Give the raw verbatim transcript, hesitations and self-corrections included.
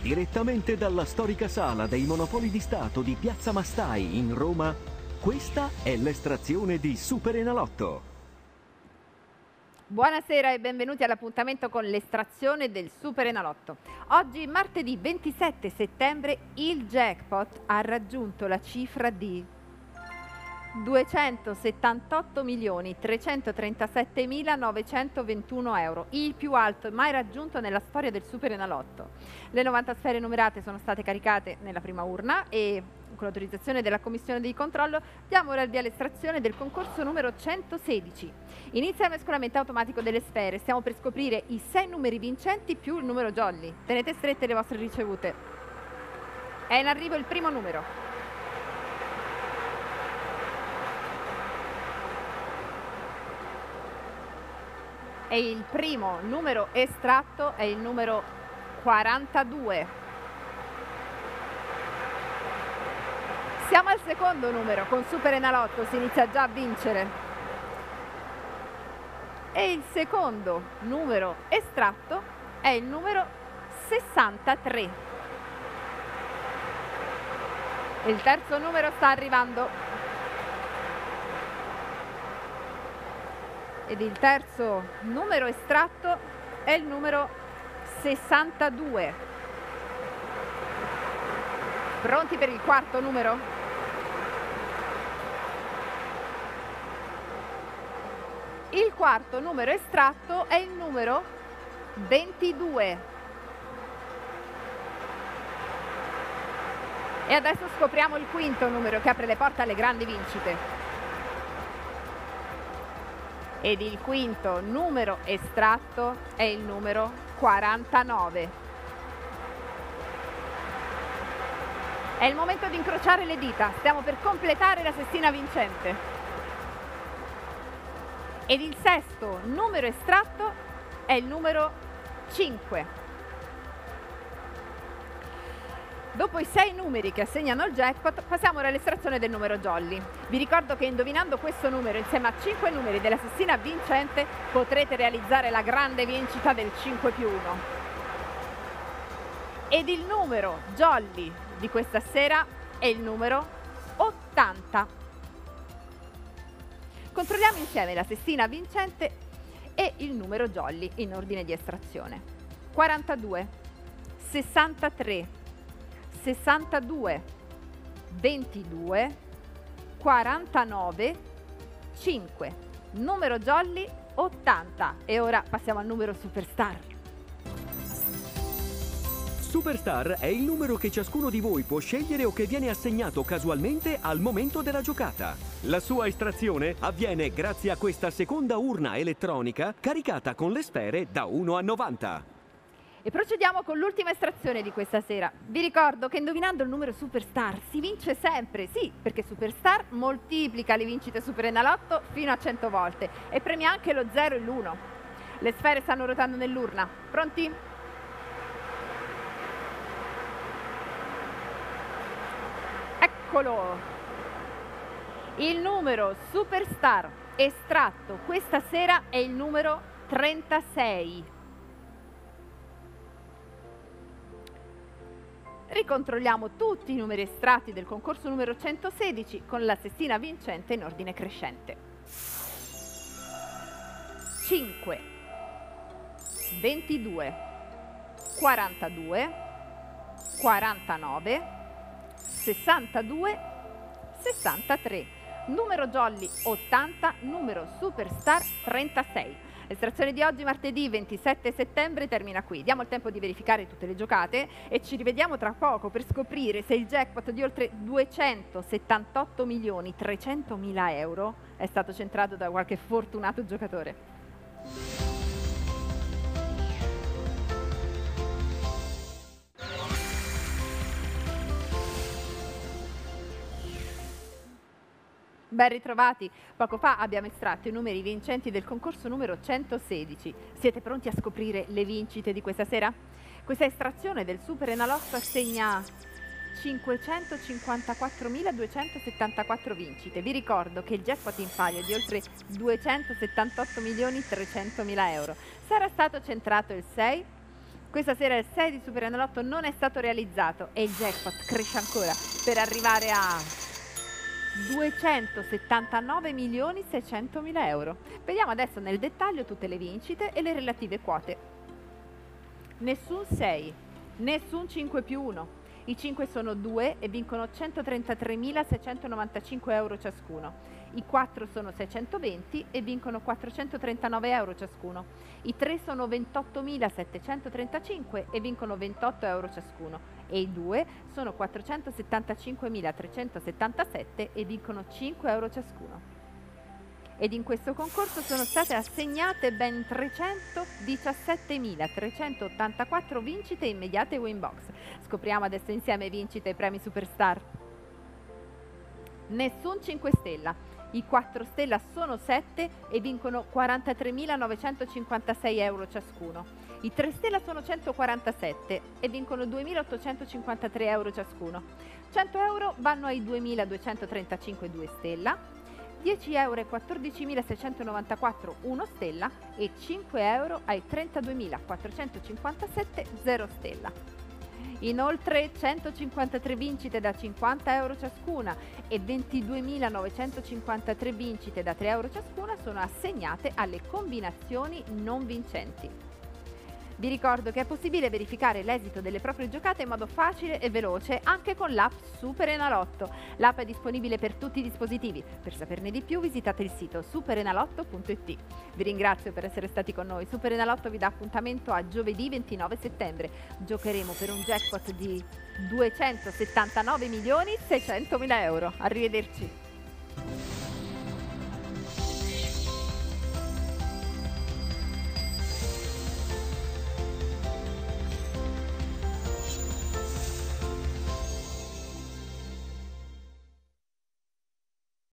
Direttamente dalla storica sala dei Monopoli di Stato di Piazza Mastai in Roma, questa è l'estrazione di Superenalotto. Buonasera e benvenuti all'appuntamento con l'estrazione del Superenalotto. Oggi, martedì ventisette settembre, il jackpot ha raggiunto la cifra di duecentosettantotto milioni trecentotrentasette-mila-novecentoventuno euro, il più alto mai raggiunto nella storia del Superenalotto. Le novanta sfere numerate sono state caricate nella prima urna e con l'autorizzazione della commissione di controllo diamo ora il via all'estrazione del concorso numero centosedici. Inizia il mescolamento automatico delle sfere, stiamo per scoprire i sei numeri vincenti più il numero jolly. Tenete strette le vostre ricevute. È in arrivo il primo numero. E il primo numero estratto è il numero quarantadue. Siamo al secondo numero, con Superenalotto si inizia già a vincere. E il secondo numero estratto è il numero sessantatré. E il terzo numero sta arrivando. Ed il terzo numero estratto è il numero sessantadue. Pronti per il quarto numero? Il quarto numero estratto è il numero ventidue. E adesso scopriamo il quinto numero che apre le porte alle grandi vincite. Ed il quinto numero estratto è il numero quarantanove. È il momento di incrociare le dita, stiamo per completare la sestina vincente. Ed il sesto numero estratto è il numero cinque. Dopo i sei numeri che assegnano il jackpot, passiamo ora all'estrazione del numero jolly. Vi ricordo che indovinando questo numero insieme a cinque numeri della sestina vincente potrete realizzare la grande vincita del cinque più uno. Ed il numero jolly di questa sera è il numero ottanta. Controlliamo insieme la sestina vincente e il numero jolly in ordine di estrazione. quarantadue, sessantatré, sessantadue, ventidue, quarantanove, cinque. Numero jolly ottanta. E ora passiamo al numero superstar. Superstar è il numero che ciascuno di voi può scegliere o che viene assegnato casualmente al momento della giocata. La sua estrazione avviene grazie a questa seconda urna elettronica caricata con le sfere da uno a novanta. E procediamo con l'ultima estrazione di questa sera. Vi ricordo che indovinando il numero Superstar si vince sempre, sì, perché Superstar moltiplica le vincite Superenalotto fino a cento volte e premia anche lo zero e l'uno. Le sfere stanno ruotando nell'urna. Pronti? Eccolo! Il numero Superstar estratto questa sera è il numero trentasei. Ricontrolliamo tutti i numeri estratti del concorso numero centosedici con la sestina vincente in ordine crescente. cinque, ventidue, quarantadue, quarantanove, sessantadue, sessantatré. Numero jolly ottanta, numero superstar trentasei. L'estrazione di oggi, martedì ventisette settembre, termina qui. Diamo il tempo di verificare tutte le giocate e ci rivediamo tra poco per scoprire se il jackpot di oltre duecentosettantotto milioni trecentomila euro è stato centrato da qualche fortunato giocatore. Ben ritrovati, poco fa abbiamo estratto i numeri vincenti del concorso numero centosedici. Siete pronti a scoprire le vincite di questa sera? Questa estrazione del Superenalotto assegna cinquecentocinquantaquattromiladuecentosettantaquattro vincite. Vi ricordo che il jackpot in palio è di oltre duecentosettantotto milioni trecentomila euro. Sarà stato centrato il sei, Questa sera il sei di Superenalotto non è stato realizzato e il jackpot cresce ancora per arrivare a duecentosettantanove milioni seicentomila euro. Vediamo adesso nel dettaglio tutte le vincite e le relative quote. Nessun sei, nessun cinque più uno. I cinque sono due e vincono centotrentatremilaseicentonovantacinque euro ciascuno. I quattro sono seicentoventi e vincono quattrocentotrentanove euro ciascuno. I tre sono ventottomilasettecentotrentacinque e vincono ventotto euro ciascuno. E i due sono quattrocentosettantacinquemilatrecentosettantasette e vincono cinque euro ciascuno. Ed in questo concorso sono state assegnate ben trecentodiciassettemilatrecentottantaquattro vincite immediate win box. Scopriamo adesso insieme vincite e premi Superstar. Nessun cinque stella. I quattro stella sono sette e vincono quarantatremilanovecentocinquantasei euro ciascuno. I tre stella sono centoquarantasette e vincono duemilaottocentocinquantatré euro ciascuno. cento euro vanno ai duemiladuecentotrentacinque due stella, dieci euro ai quattordicimilaseicentonovantaquattro uno stella e cinque euro ai trentaduemilaquattrocentocinquantasette zero stella. Inoltre centocinquantatré vincite da cinquanta euro ciascuna e ventiduemilanovecentocinquantatré vincite da tre euro ciascuna sono assegnate alle combinazioni non vincenti. Vi ricordo che è possibile verificare l'esito delle proprie giocate in modo facile e veloce anche con l'app Superenalotto. L'app è disponibile per tutti i dispositivi. Per saperne di più visitate il sito superenalotto punto it. Vi ringrazio per essere stati con noi. Superenalotto vi dà appuntamento a giovedì ventinove settembre. Giocheremo per un jackpot di duecentosettantanove milioni seicentomila euro. Arrivederci.